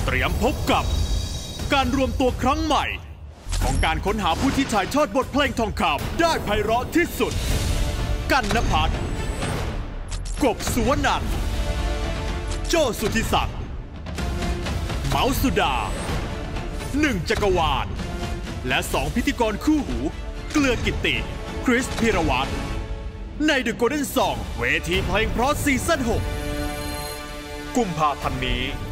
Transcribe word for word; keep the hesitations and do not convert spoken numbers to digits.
เตรียมพบกับการรวมตัวครั้งใหม่ของการค้นหาผู้ที่ถ่ายทอดบทเพลงทองคำได้ไพเราะที่สุดกันณภัทร กบสุวรรณันท์ โจ้สุทธิศักดิ์ เมาส์สุดาหนึ่งจักรวาลและสองพิธีกรคู่หูเกลือกิตติคริสพิรวัตรใน The Golden Song เวทีเพลงเพราะซีซั่นหกกุมภาพันธ์นี้